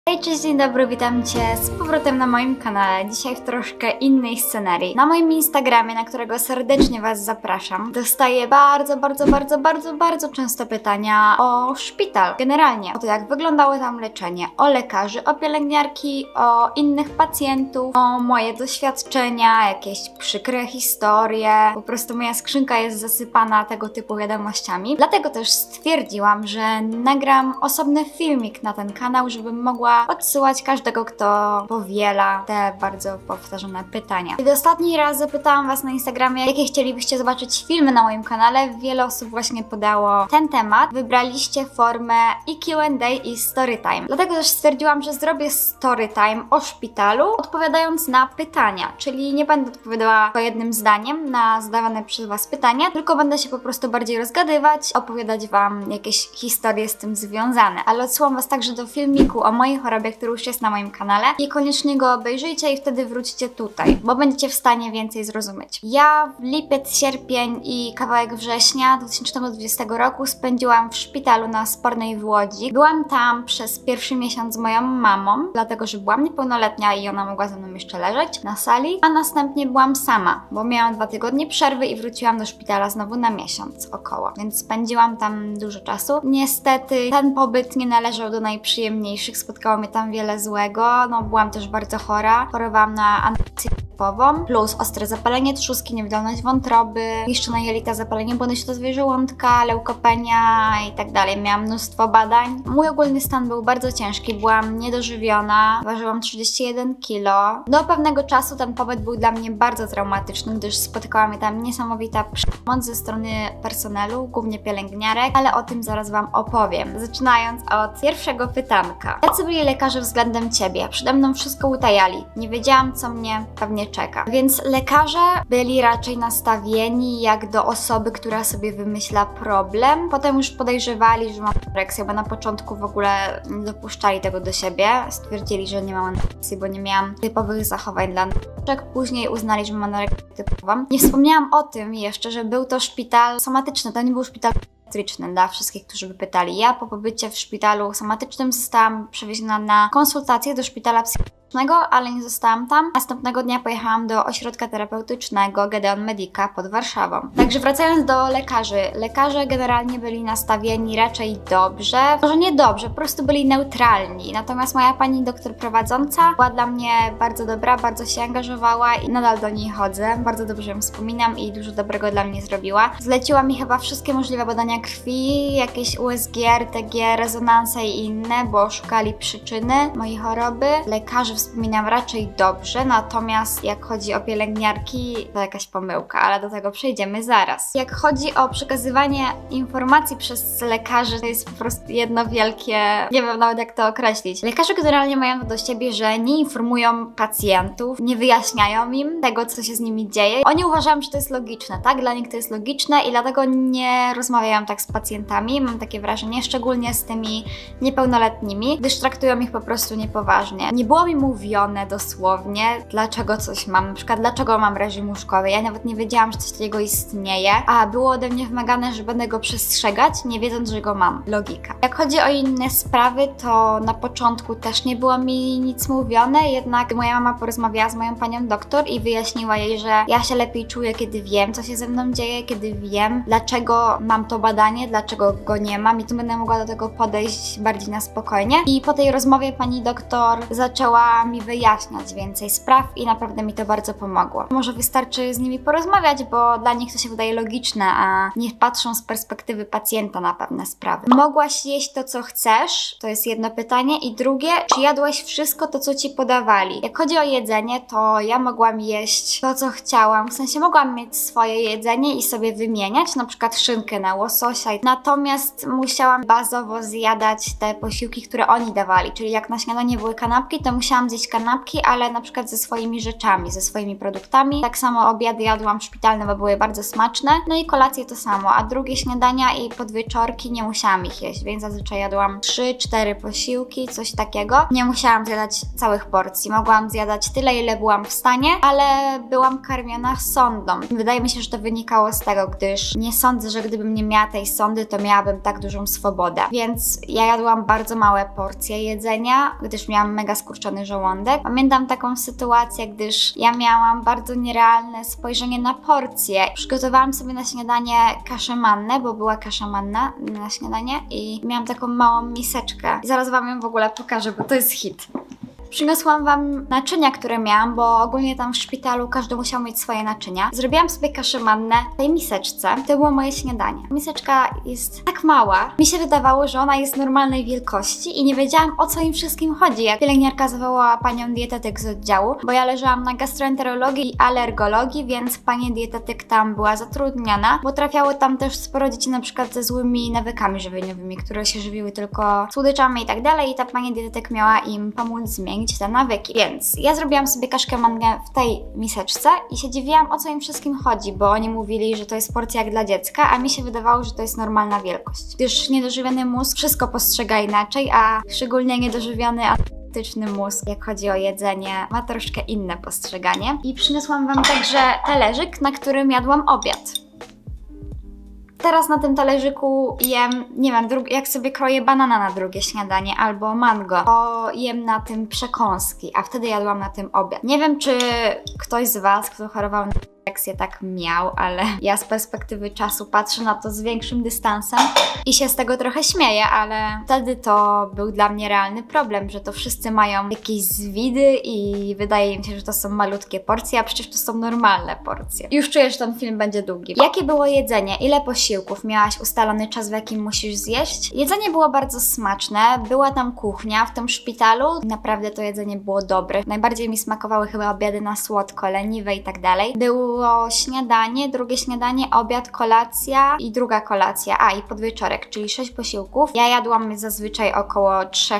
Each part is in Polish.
Hej, cześć, dzień dobry, witam Cię z powrotem na moim kanale. Dzisiaj w troszkę innej scenarii. Na moim Instagramie, na którego serdecznie Was zapraszam, dostaję bardzo często pytania o szpital. Generalnie o to, jak wyglądało tam leczenie, o lekarzy, o pielęgniarki, o innych pacjentów, o moje doświadczenia, jakieś przykre historie. Po prostu moja skrzynka jest zasypana tego typu wiadomościami. Dlatego też stwierdziłam, że nagram osobny filmik na ten kanał, żebym mogła odsyłać każdego, kto powiela te bardzo powtarzane pytania. Kiedy ostatni raz zapytałam Was na Instagramie, jakie chcielibyście zobaczyć filmy na moim kanale, wiele osób właśnie podało ten temat. Wybraliście formę i Q&A i storytime. Dlatego też stwierdziłam, że zrobię storytime o szpitalu, odpowiadając na pytania, czyli nie będę odpowiadała po jednym zdaniem na zadawane przez Was pytania, tylko będę się po prostu bardziej rozgadywać, opowiadać Wam jakieś historie z tym związane. Ale odsyłam Was także do filmiku o mojej chorobie, który już jest na moim kanale i koniecznie go obejrzyjcie i wtedy wróćcie tutaj, bo będziecie w stanie więcej zrozumieć. Ja w lipiec, sierpień i kawałek września 2020 roku spędziłam w szpitalu na Spornej w Łodzi. Byłam tam przez pierwszy miesiąc z moją mamą, dlatego że byłam niepełnoletnia i ona mogła ze mną jeszcze leżeć na sali, a następnie byłam sama, bo miałam 2 tygodnie przerwy i wróciłam do szpitala znowu na miesiąc około, więc spędziłam tam dużo czasu. Niestety ten pobyt nie należał do najprzyjemniejszych, spotkało mnie tam wiele złego, no byłam też bardzo chora, chorowałam na anoreksję typową, plus ostre zapalenie trzustki, niewydolność wątroby, niszczona jelita, zapalenie błony śluzowej żołądka, leukopenia i tak dalej. Miałam mnóstwo badań. Mój ogólny stan był bardzo ciężki, byłam niedożywiona, ważyłam 31 kg. Do pewnego czasu ten pobyt był dla mnie bardzo traumatyczny, gdyż spotykała mnie tam niesamowita przemoc ze strony personelu, głównie pielęgniarek, ale o tym zaraz Wam opowiem. Zaczynając od pierwszego pytanka. Jacy byli lekarze względem Ciebie? Przede mną wszystko utajali. Nie wiedziałam, co mnie pewnie czeka. Więc lekarze byli raczej nastawieni jak do osoby, która sobie wymyśla problem. Potem już podejrzewali, że mam anoreksję, bo na początku w ogóle nie dopuszczali tego do siebie. Stwierdzili, że nie mam anoreksji, bo nie miałam typowych zachowań dla anoreksji. Później uznali, że mam anoreksję typową. Nie wspomniałam o tym jeszcze, że był to szpital somatyczny, to nie był szpital dla wszystkich, którzy by pytali. Ja po pobycie w szpitalu somatycznym zostałam przewieziona na konsultację do szpitala psychiatrycznego, ale nie zostałam tam. Następnego dnia pojechałam do ośrodka terapeutycznego Gedeon Medica pod Warszawą. Także wracając do lekarzy. Lekarze generalnie byli nastawieni raczej dobrze. Może nie dobrze, po prostu byli neutralni. Natomiast moja pani doktor prowadząca była dla mnie bardzo dobra, bardzo się angażowała i nadal do niej chodzę. Bardzo dobrze ją wspominam i dużo dobrego dla mnie zrobiła. Zleciła mi chyba wszystkie możliwe badania krwi, jakieś USG, RTG, rezonanse i inne, bo szukali przyczyny mojej choroby. Lekarzy wspominam raczej dobrze, natomiast jak chodzi o pielęgniarki, to jakaś pomyłka, ale do tego przejdziemy zaraz. Jak chodzi o przekazywanie informacji przez lekarzy, to jest po prostu jedno wielkie, nie wiem nawet jak to określić. Lekarze generalnie mają to do siebie, że nie informują pacjentów, nie wyjaśniają im tego, co się z nimi dzieje. Oni uważają, że to jest logiczne, tak? Dla nich to jest logiczne i dlatego nie rozmawiają tak z pacjentami, mam takie wrażenie, szczególnie z tymi niepełnoletnimi, gdyż traktują ich po prostu niepoważnie. Nie było mi mówione dosłownie, dlaczego coś mam, na przykład dlaczego mam reżim łóżkowy. Ja nawet nie wiedziałam, że coś takiego istnieje, a było ode mnie wymagane, że będę go przestrzegać, nie wiedząc, że go mam. Logika. Jak chodzi o inne sprawy, to na początku też nie było mi nic mówione, jednak moja mama porozmawiała z moją panią doktor i wyjaśniła jej, że ja się lepiej czuję, kiedy wiem, co się ze mną dzieje, kiedy wiem, dlaczego mam to badanie, dlaczego go nie mam i tu będę mogła do tego podejść bardziej na spokojnie. I po tej rozmowie pani doktor zaczęła mi wyjaśniać więcej spraw i naprawdę mi to bardzo pomogło. Może wystarczy z nimi porozmawiać, bo dla nich to się wydaje logiczne, a nie patrzą z perspektywy pacjenta na pewne sprawy. Mogłaś jeść to, co chcesz? To jest jedno pytanie. I drugie, czy jadłaś wszystko to, co ci podawali? Jak chodzi o jedzenie, to ja mogłam jeść to, co chciałam. W sensie mogłam mieć swoje jedzenie i sobie wymieniać, na przykład szynkę na łososia. Natomiast musiałam bazowo zjadać te posiłki, które oni dawali. Czyli jak na śniadanie były kanapki, to musiałam zjeść kanapki, ale na przykład ze swoimi rzeczami, ze swoimi produktami. Tak samo obiady jadłam szpitalne, bo były bardzo smaczne. No i kolacje to samo, a drugie śniadania i podwieczorki nie musiałam ich jeść, więc zazwyczaj jadłam 3-4 posiłki, coś takiego. Nie musiałam zjadać całych porcji. Mogłam zjadać tyle, ile byłam w stanie, ale byłam karmiona sondą. Wydaje mi się, że to wynikało z tego, gdyż nie sądzę, że gdybym nie miała tej sondy, to miałabym tak dużą swobodę. Więc ja jadłam bardzo małe porcje jedzenia, gdyż miałam mega skurczony żołądek. Pamiętam taką sytuację, gdyż ja miałam bardzo nierealne spojrzenie na porcje. Przygotowałam sobie na śniadanie kaszę mannę, bo była kasza manna na śniadanie i miałam taką małą miseczkę. I zaraz wam ją w ogóle pokażę, bo to jest hit. Przyniosłam wam naczynia, które miałam, bo ogólnie tam w szpitalu każdy musiał mieć swoje naczynia. Zrobiłam sobie kaszę mannę w tej miseczce. To było moje śniadanie. Miseczka jest tak mała. Mi się wydawało, że ona jest normalnej wielkości i nie wiedziałam, o co im wszystkim chodzi. Jak pielęgniarka zawołała panią dietetyk z oddziału, bo ja leżałam na gastroenterologii i alergologii, więc pani dietetyk tam była zatrudniana, bo trafiało tam też sporo dzieci na przykład ze złymi nawykami żywieniowymi, które się żywiły tylko słodyczami i tak dalej i ta pani dietetyk miała im pomóc zmienić te nawyki. Więc ja zrobiłam sobie kaszkę mannę w tej miseczce i się dziwiłam, o co im wszystkim chodzi, bo oni mówili, że to jest porcja jak dla dziecka, a mi się wydawało, że to jest normalna wielkość. Gdyż niedożywiony mózg wszystko postrzega inaczej, a szczególnie niedożywiony analityczny mózg, jak chodzi o jedzenie, ma troszkę inne postrzeganie. I przyniosłam wam także talerzyk, na którym jadłam obiad. Teraz na tym talerzyku jem, nie wiem, jak sobie kroję banana na drugie śniadanie albo mango, to jem na tym przekąski, a wtedy jadłam na tym obiad. Nie wiem, czy ktoś z was, kto chorował na refleksję, tak miał, ale ja z perspektywy czasu patrzę na to z większym dystansem i się z tego trochę śmieję, ale wtedy to był dla mnie realny problem, że to wszyscy mają jakieś zwidy i wydaje mi się, że to są malutkie porcje, a przecież to są normalne porcje. Już czuję, że ten film będzie długi. Jakie było jedzenie? Ile posiłków? Miałaś ustalony czas, w jakim musisz zjeść? Jedzenie było bardzo smaczne, była tam kuchnia w tym szpitalu, naprawdę to jedzenie było dobre. Najbardziej mi smakowały chyba obiady na słodko, leniwe i tak dalej. Było śniadanie, drugie śniadanie, obiad, kolacja i druga kolacja, i podwieczorek, czyli 6 posiłków. Ja jadłam zazwyczaj około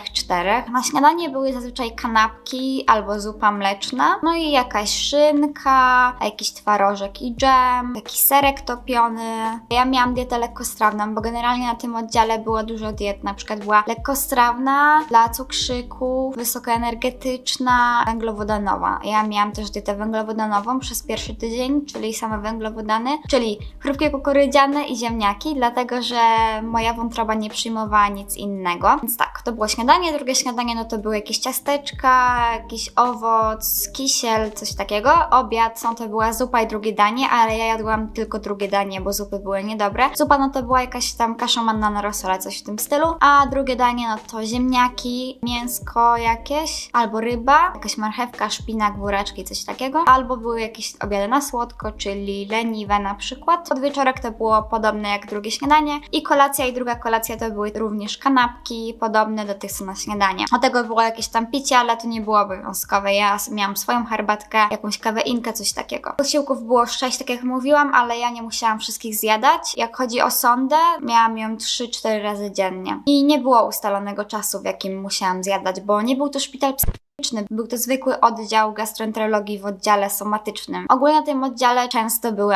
3-4. Na śniadanie były zazwyczaj kanapki albo zupa mleczna, no i jakaś szynka, jakiś twarożek i dżem, jakiś serek topiony. Ja miałam dietę lekkostrawną, bo generalnie na tym oddziale było dużo diet, na przykład była lekkostrawna, dla cukrzyków, wysokoenergetyczna, węglowodanowa. Ja miałam też dietę węglowodanową przez pierwszy tydzień, czyli same węglowodany, czyli chrupkie kukurydziane i ziemniaki, dlatego że moja wątroba nie przyjmowała nic innego. Więc tak, to było śniadanie, drugie śniadanie no to były jakieś ciasteczka, jakiś owoc, kisiel, coś takiego. Obiad, no to była zupa i drugie danie, ale ja jadłam tylko drugie danie, bo zupy były niedobre. Zupa no to była jakaś tam kasza manna na rosole, coś w tym stylu, a drugie danie no to ziemniaki, mięsko jakieś, albo ryba, jakaś marchewka, szpinak, buraczki, coś takiego, albo były jakieś obiady na słodko, czyli leniwe na przykład. Podwieczorek to było podobne jak drugie śniadanie i kolacja i druga kolacja to były również kanapki, podobne do tych co na śniadanie. Do tego było jakieś tam picie, ale to nie było obowiązkowe. Ja miałam swoją herbatkę, jakąś kaweinkę, coś takiego. Posiłków było 6, tak jak mówiłam, ale ja nie musiałam wszystkich zjadać. Jak chodzi o sondę, miałam ją 3-4 razy dziennie. I nie było ustalonego czasu, w jakim musiałam zjadać, bo nie był to szpital psychiatryczny. Był to zwykły oddział gastroenterologii w oddziale somatycznym. Ogólnie na tym oddziale często były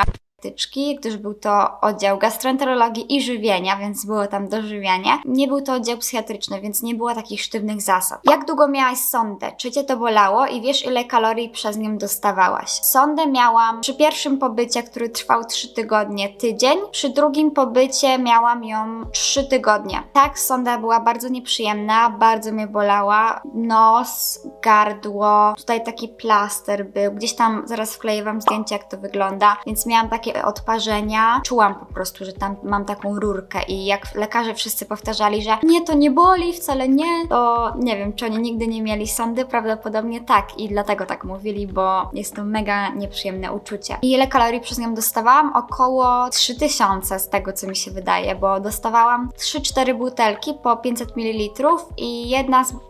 gdyż był to oddział gastroenterologii i żywienia, więc było tam dożywianie. Nie był to oddział psychiatryczny, więc nie było takich sztywnych zasad. Jak długo miałaś sondę? Czy cię to bolało i wiesz ile kalorii przez nią dostawałaś? Sondę miałam przy pierwszym pobycie, który trwał 3 tygodnie, tydzień. Przy drugim pobycie miałam ją 3 tygodnie. Tak, sonda była bardzo nieprzyjemna, bardzo mnie bolała. Nos, gardło, tutaj taki plaster był. Gdzieś tam zaraz wkleję wam zdjęcie, jak to wygląda, więc miałam takie odparzenia. Czułam po prostu, że tam mam taką rurkę i jak lekarze wszyscy powtarzali, że nie, to nie boli, wcale nie, to nie wiem, czy oni nigdy nie mieli sondy, prawdopodobnie tak i dlatego tak mówili, bo jest to mega nieprzyjemne uczucie. I ile kalorii przez nią dostawałam? Około 3000 z tego, co mi się wydaje, bo dostawałam 3-4 butelki po 500 ml i jedna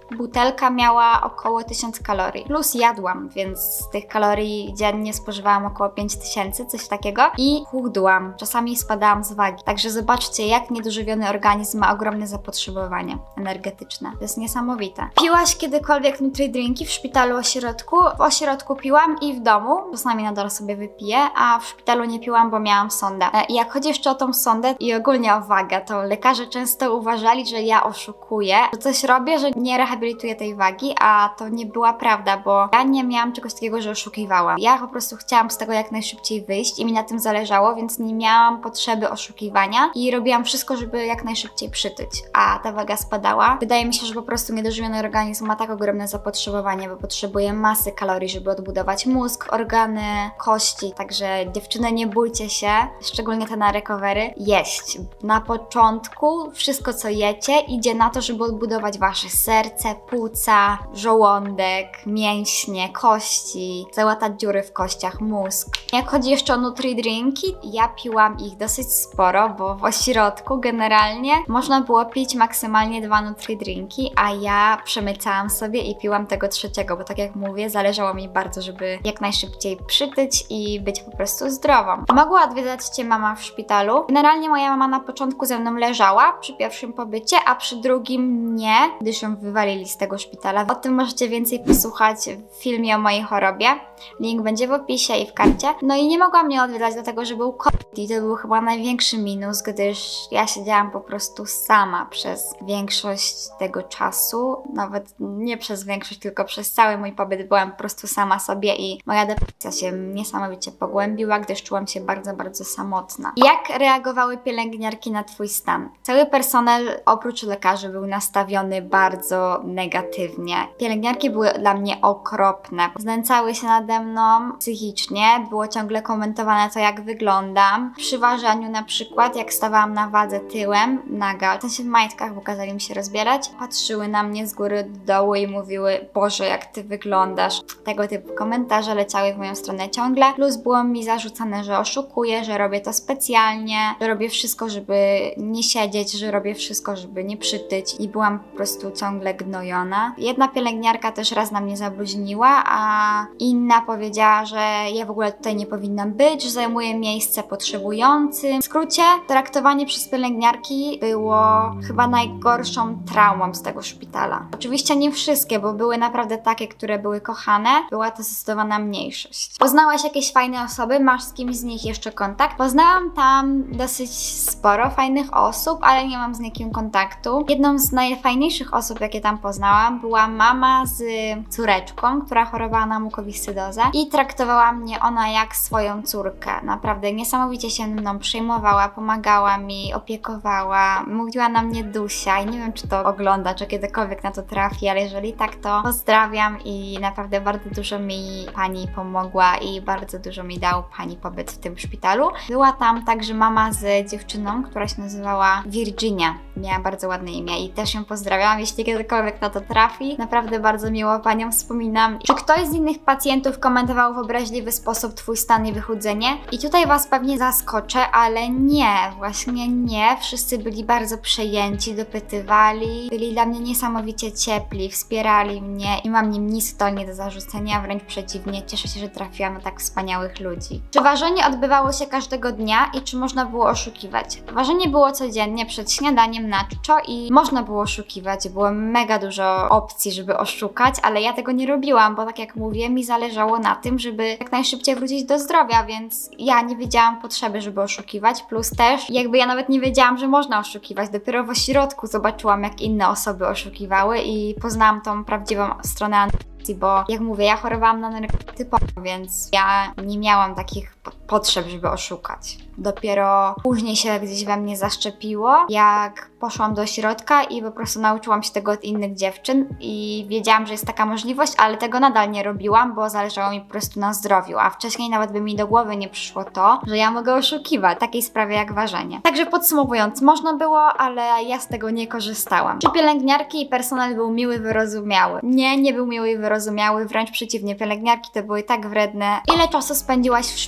butelka miała około 1000 kalorii. Plus jadłam, więc z tych kalorii dziennie spożywałam około 5000, coś takiego. I chudłam. Czasami spadałam z wagi. Także zobaczcie, jak niedożywiony organizm ma ogromne zapotrzebowanie energetyczne. To jest niesamowite. Piłaś kiedykolwiek nutri-drinki w szpitalu, ośrodku? W ośrodku piłam i w domu. Czasami nadal sobie wypiję, a w szpitalu nie piłam, bo miałam sondę. I jak chodzi jeszcze o tą sondę i ogólnie o wagę, to lekarze często uważali, że ja oszukuję, że coś robię, że nie rehabilituję tej wagi, a to nie była prawda, bo ja nie miałam czegoś takiego, że oszukiwałam. Ja po prostu chciałam z tego jak najszybciej wyjść i mi na tym zależało, więc nie miałam potrzeby oszukiwania i robiłam wszystko, żeby jak najszybciej przytyć, a ta waga spadała. Wydaje mi się, że po prostu niedożywiony organizm ma tak ogromne zapotrzebowanie, bo potrzebuje masy kalorii, żeby odbudować mózg, organy, kości, także dziewczyny, nie bójcie się, szczególnie te na recovery, jeść. Na początku wszystko, co jecie, idzie na to, żeby odbudować wasze serce, płuca, żołądek, mięśnie, kości, załatać dziury w kościach, mózg. Jak chodzi jeszcze o nutri-drinki, ja piłam ich dosyć sporo, bo w ośrodku generalnie można było pić maksymalnie 2 nutri-drinki, a ja przemycałam sobie i piłam tego trzeciego, bo tak jak mówię, zależało mi bardzo, żeby jak najszybciej przytyć i być po prostu zdrową. Mogła odwiedzać cię mama w szpitalu. Generalnie moja mama na początku ze mną leżała przy pierwszym pobycie, a przy drugim nie, gdyż ją wywalili z tego szpitala. O tym możecie więcej posłuchać w filmie o mojej chorobie. Link będzie w opisie i w karcie. No i nie mogła mnie odwiedzać, dlatego że był COVID i to był chyba największy minus, gdyż ja siedziałam po prostu sama przez większość tego czasu. Nawet nie przez większość, tylko przez cały mój pobyt byłam po prostu sama sobie i moja depresja się niesamowicie pogłębiła, gdyż czułam się bardzo, bardzo samotna. Jak reagowały pielęgniarki na twój stan? Cały personel oprócz lekarzy był nastawiony bardzo negatywnie. Pielęgniarki były dla mnie okropne. Znęcały się nade mną psychicznie, było ciągle komentowane to, jak wyglądam. Przy ważeniu na przykład, jak stawałam na wadze tyłem, naga, w sensie w majtkach, bo kazali mi się rozbierać, patrzyły na mnie z góry do dołu i mówiły: Boże, jak ty wyglądasz. Tego typu komentarze leciały w moją stronę ciągle. Plus było mi zarzucane, że oszukuję, że robię to specjalnie, że robię wszystko, żeby nie siedzieć, że robię wszystko, żeby nie przytyć i byłam po prostu ciągle gnojona. Jedna pielęgniarka też raz na mnie zabluźniła, a inna powiedziała, że ja w ogóle tutaj nie powinnam być, że zajmuję miejsce potrzebującym. W skrócie, traktowanie przez pielęgniarki było chyba najgorszą traumą z tego szpitala. Oczywiście nie wszystkie, bo były naprawdę takie, które były kochane. Była to zdecydowana mniejszość. Poznałaś jakieś fajne osoby? Masz z kimś z nich jeszcze kontakt? Poznałam tam dosyć sporo fajnych osób, ale nie mam z nikim kontaktu. Jedną z najfajniejszych osób, jakie tam poznałam, była mama z córeczką, która chorowała na mukowiscydozę i traktowała mnie ona jak swoją córkę. Naprawdę niesamowicie się mną przejmowała, pomagała mi, opiekowała, mówiła na mnie Dusia i nie wiem, czy to ogląda, czy kiedykolwiek na to trafi, ale jeżeli tak, to pozdrawiam i naprawdę bardzo dużo mi pani pomogła i bardzo dużo mi dał pani pobyt w tym szpitalu. Była tam także mama z dziewczyną, która się nazywała Virginia. Miała bardzo ładne imię i też ją pozdrawiam, jeśli kiedykolwiek na to trafi. Naprawdę bardzo miło panią wspominam. Czy ktoś z innych pacjentów komentował w obraźliwy sposób twój stan i wychudzenie? I tutaj was pewnie zaskoczę, ale nie, właśnie nie. Wszyscy byli bardzo przejęci, dopytywali, byli dla mnie niesamowicie ciepli, wspierali mnie i mam nim nic totalnie do zarzucenia, wręcz przeciwnie, cieszę się, że trafiłam na tak wspaniałych ludzi. Czy ważenie odbywało się każdego dnia i czy można było oszukiwać? Ważenie było codziennie przed śniadaniem na czczo i można było oszukiwać, było mega dużo opcji, żeby oszukać, ale ja tego nie robiłam, bo tak jak mówię, mi zależało na tym, żeby jak najszybciej wrócić do zdrowia, więc ja nie wiedziałam potrzeby, żeby oszukiwać, plus też jakby ja nawet nie wiedziałam, że można oszukiwać. Dopiero w ośrodku zobaczyłam, jak inne osoby oszukiwały i poznałam tą prawdziwą stronę anoreksji, bo jak mówię, ja chorowałam na anoreksję typową, więc ja nie miałam takich potrzeb, żeby oszukać. Dopiero później się gdzieś we mnie zaszczepiło, jak poszłam do ośrodka i po prostu nauczyłam się tego od innych dziewczyn i wiedziałam, że jest taka możliwość, ale tego nadal nie robiłam, bo zależało mi po prostu na zdrowiu, a wcześniej nawet by mi do głowy nie przyszło to, że ja mogę oszukiwać w takiej sprawie jak ważenie. Także podsumowując, można było, ale ja z tego nie korzystałam. Czy pielęgniarki i personel był miły, wyrozumiały? Nie, nie był miły i wyrozumiały, wręcz przeciwnie, pielęgniarki to były tak wredne. Ile czasu spędziłaś w szpitalu?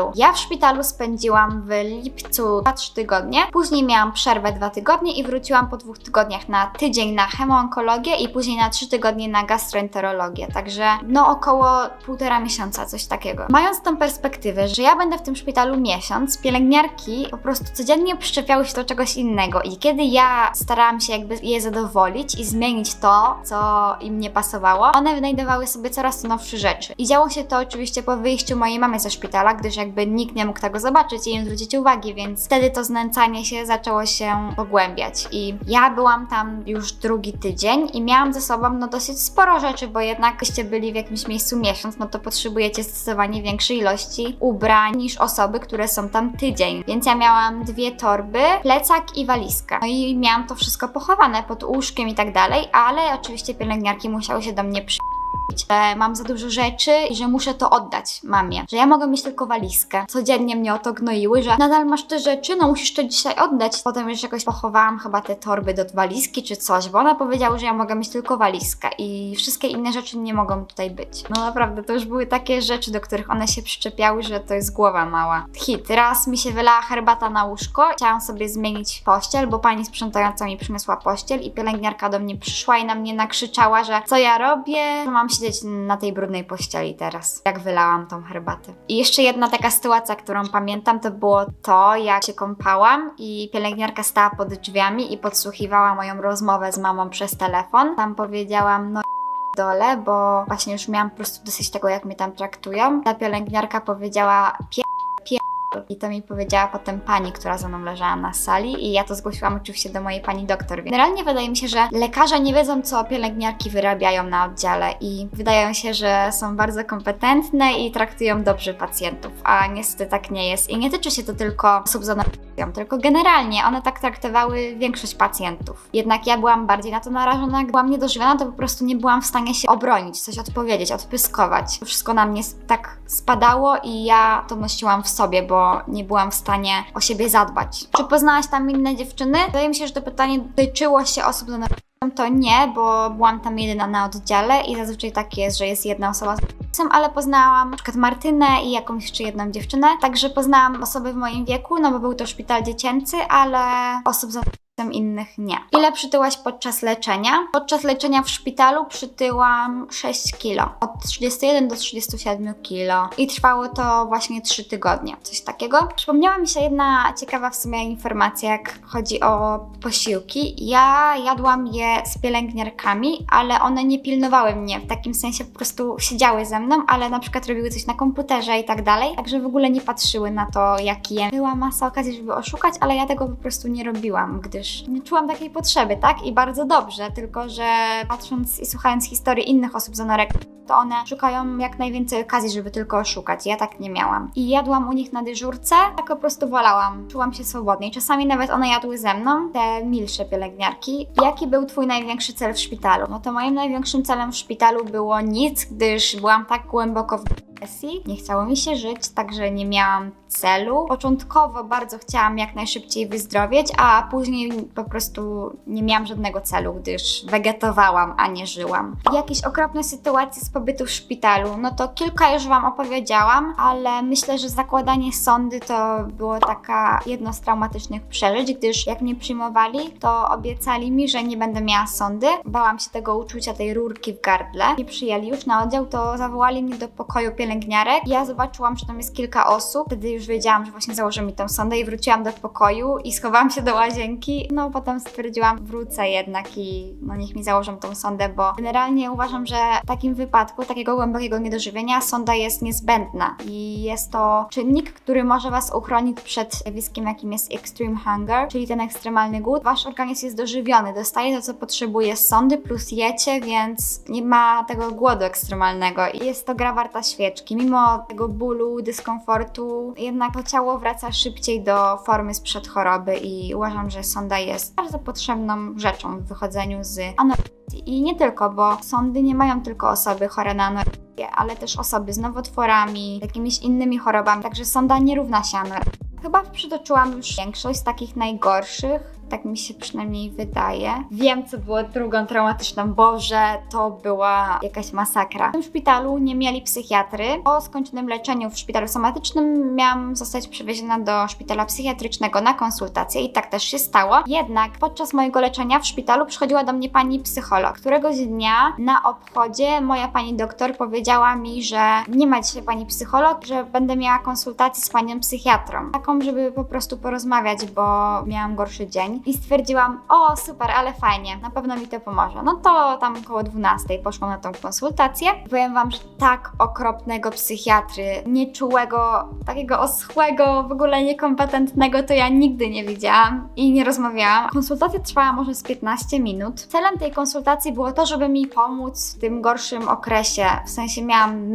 szpitalu. Ja w szpitalu spędziłam w lipcu 2-3 tygodnie, później miałam przerwę 2 tygodnie i wróciłam po 2 tygodniach na tydzień na hemoonkologię i później na 3 tygodnie na gastroenterologię, także no około 1,5 miesiąca, coś takiego. Mając tą perspektywę, że ja będę w tym szpitalu miesiąc, pielęgniarki po prostu codziennie przyczepiały się do czegoś innego i kiedy ja starałam się jakby je zadowolić i zmienić to, co im nie pasowało, one wynajdowały sobie coraz to nowsze rzeczy. I działo się to oczywiście po wyjściu mojej mamy ze szpitala, gdyż jakby nikt nie mógł tego zobaczyć i nie zwrócić uwagi, więc wtedy to znęcanie się zaczęło się pogłębiać. I ja byłam tam już drugi tydzień i miałam ze sobą no dosyć sporo rzeczy, bo jednak byście byli w jakimś miejscu miesiąc, no to potrzebujecie zdecydowanie większej ilości ubrań niż osoby, które są tam tydzień. Więc ja miałam 2 torby, plecak i walizkę. No i miałam to wszystko pochowane pod łóżkiem i tak dalej, ale oczywiście pielęgniarki musiały się do mnie że mam za dużo rzeczy i że muszę to oddać mamie, że ja mogę mieć tylko walizkę. Codziennie mnie o to gnoiły, że nadal masz te rzeczy, no musisz to dzisiaj oddać. Potem już jakoś pochowałam chyba te torby do walizki czy coś, bo ona powiedziała, że ja mogę mieć tylko walizkę i wszystkie inne rzeczy nie mogą tutaj być. No naprawdę, to już były takie rzeczy, do których one się przyczepiały, że to jest głowa mała. Hit. Raz mi się wylała herbata na łóżko, chciałam sobie zmienić pościel, bo pani sprzątająca mi przyniosła pościel i pielęgniarka do mnie przyszła i na mnie nakrzyczała, że co ja robię, że mam siedzieć na tej brudnej pościeli teraz, jak wylałam tą herbatę. I jeszcze jedna taka sytuacja, którą pamiętam, to było to, jak się kąpałam i pielęgniarka stała pod drzwiami i podsłuchiwała moją rozmowę z mamą przez telefon. Tam powiedziałam, no dole, bo właśnie już miałam po prostu dosyć tego, jak mnie tam traktują. Ta pielęgniarka powiedziała i to mi powiedziała potem pani, która ze mną leżała na sali i ja to zgłosiłam oczywiście do mojej pani doktor. Generalnie wydaje mi się, że lekarze nie wiedzą, co pielęgniarki wyrabiają na oddziale i wydają się, że są bardzo kompetentne i traktują dobrze pacjentów, a niestety tak nie jest. I nie tyczy się to tylko osób z anoreksją, tylko generalnie one tak traktowały większość pacjentów. Jednak ja byłam bardziej na to narażona, jak byłam niedożywiona, to po prostu nie byłam w stanie się obronić, coś odpowiedzieć, odpyskować. To wszystko na mnie tak spadało i ja to nosiłam w sobie, bo nie byłam w stanie o siebie zadbać. Czy poznałaś tam inne dziewczyny? Wydaje mi się, że to pytanie dotyczyło się osób z anoreksją. To nie, bo byłam tam jedyna na oddziale i zazwyczaj tak jest, że jest jedna osoba z anoreksją, ale poznałam na przykład Martynę i jakąś jeszcze jedną dziewczynę, także poznałam osoby w moim wieku, no bo był to szpital dziecięcy, ale osób z anoreksją innych nie. Ile przytyłaś podczas leczenia? Podczas leczenia w szpitalu przytyłam 6 kilo. Od 31 do 37 kilo. I trwało to właśnie 3 tygodnie. Coś takiego. Przypomniała mi się jedna ciekawa w sumie informacja, jak chodzi o posiłki. Ja jadłam je z pielęgniarkami, ale one nie pilnowały mnie. W takim sensie po prostu siedziały ze mną, ale na przykład robiły coś na komputerze i tak dalej. Także w ogóle nie patrzyły na to, jak jem. Była masa okazji, żeby oszukać, ale ja tego po prostu nie robiłam, gdyż nie czułam takiej potrzeby, tak? I bardzo dobrze, tylko że patrząc i słuchając historii innych osób z anoreksją, to one szukają jak najwięcej okazji, żeby tylko oszukać. Ja tak nie miałam. I jadłam u nich na dyżurce, tak po prostu wolałam. Czułam się swobodniej. Czasami nawet one jadły ze mną, te milsze pielęgniarki. Jaki był Twój największy cel w szpitalu? No to moim największym celem w szpitalu było nic, gdyż byłam tak głęboko w depresji. Nie chciało mi się żyć, także nie miałam celu. Początkowo bardzo chciałam jak najszybciej wyzdrowieć, a później po prostu nie miałam żadnego celu, gdyż wegetowałam, a nie żyłam. Jakieś okropne sytuacje z pobytu w szpitalu? No to kilka już Wam opowiedziałam, ale myślę, że zakładanie sondy to było taka jedno z traumatycznych przeżyć, gdyż jak mnie przyjmowali, to obiecali mi, że nie będę miała sondy. Bałam się tego uczucia, tej rurki w gardle. Mnie przyjęli już na oddział, to zawołali mnie do pokoju pielęgniarek. Ja zobaczyłam, że tam jest kilka osób. Wtedy już wiedziałam, że właśnie założę mi tą sondę i wróciłam do pokoju i schowałam się do łazienki. No potem stwierdziłam, wrócę jednak i no niech mi założą tą sondę, bo generalnie uważam, że w takim wypadku, takiego głębokiego niedożywienia, sonda jest niezbędna i jest to czynnik, który może Was uchronić przed zjawiskiem, jakim jest extreme hunger, czyli ten ekstremalny głód. Wasz organizm jest dożywiony, dostaje to, co potrzebuje z sondy, plus jecie, więc nie ma tego głodu ekstremalnego i jest to gra warta świeczki. Mimo tego bólu, dyskomfortu, jednak to ciało wraca szybciej do formy sprzed choroby i uważam, że sonda jest bardzo potrzebną rzeczą w wychodzeniu z anoreksji. I nie tylko, bo sondy nie mają tylko osoby chore na anoreksję, ale też osoby z nowotworami, jakimiś innymi chorobami, także sonda nie równa się anoreksji. Chyba przytoczyłam już większość z takich najgorszych Tak mi się przynajmniej wydaje. Wiem, co było drugą traumatyczną. Boże, to była jakaś masakra. W tym szpitalu nie mieli psychiatry. Po skończonym leczeniu w szpitalu somatycznym miałam zostać przewieziona do szpitala psychiatrycznego na konsultację i tak też się stało. Jednak podczas mojego leczenia w szpitalu przychodziła do mnie pani psycholog. Któregoś dnia na obchodzie moja pani doktor powiedziała mi, że nie ma dzisiaj pani psycholog, że będę miała konsultację z panią psychiatrą. Taką, żeby po prostu porozmawiać, bo miałam gorszy dzień. I stwierdziłam, o super, ale fajnie, na pewno mi to pomoże. No to tam około 12 poszłam na tą konsultację. Powiem wam, że tak okropnego psychiatry, nieczułego, takiego oschłego, w ogóle niekompetentnego to ja nigdy nie widziałam i nie rozmawiałam. Konsultacja trwała może z 15 minut. Celem tej konsultacji było to, żeby mi pomóc w tym gorszym okresie. W sensie miałam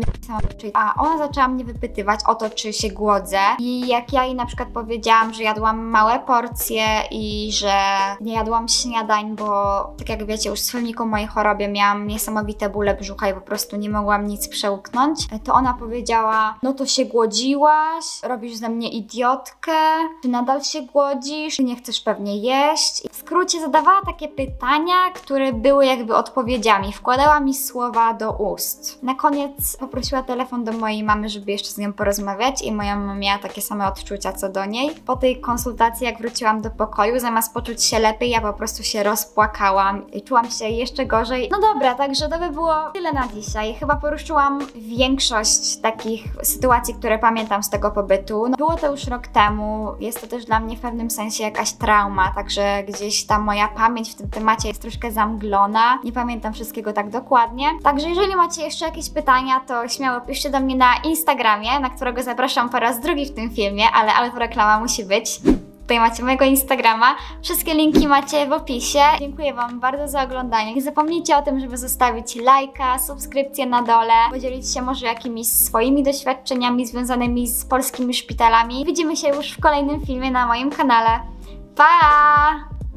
a ona zaczęła mnie wypytywać o to, czy się głodzę. I jak ja jej na przykład powiedziałam, że jadłam małe porcje i że nie jadłam śniadań, bo tak jak wiecie, już w słowniku mojej chorobie miałam niesamowite bóle brzucha i po prostu nie mogłam nic przełknąć, to ona powiedziała, no to się głodziłaś, robisz ze mnie idiotkę, czy nadal się głodzisz, czy nie chcesz pewnie jeść. I w skrócie zadawała takie pytania, które były jakby odpowiedziami, wkładała mi słowa do ust. Na koniec poprosiła telefon do mojej mamy, żeby jeszcze z nią porozmawiać i moja mama miała takie same odczucia co do niej. Po tej konsultacji, jak wróciłam do pokoju, zamiast poczuć się lepiej, ja po prostu się rozpłakałam i czułam się jeszcze gorzej. No dobra, także to by było tyle na dzisiaj. Chyba poruszyłam większość takich sytuacji, które pamiętam z tego pobytu. No, było to już rok temu, jest to też dla mnie w pewnym sensie jakaś trauma, także gdzieś ta moja pamięć w tym temacie jest troszkę zamglona. Nie pamiętam wszystkiego tak dokładnie. Także jeżeli macie jeszcze jakieś pytania, to śmiało piszcie do mnie na Instagramie, na którego zapraszam po raz drugi w tym filmie, ale autoreklama musi być. Tutaj macie mojego Instagrama. Wszystkie linki macie w opisie. Dziękuję wam bardzo za oglądanie. Nie zapomnijcie o tym, żeby zostawić lajka, subskrypcję na dole, podzielić się może jakimiś swoimi doświadczeniami związanymi z polskimi szpitalami. Widzimy się już w kolejnym filmie na moim kanale. Pa!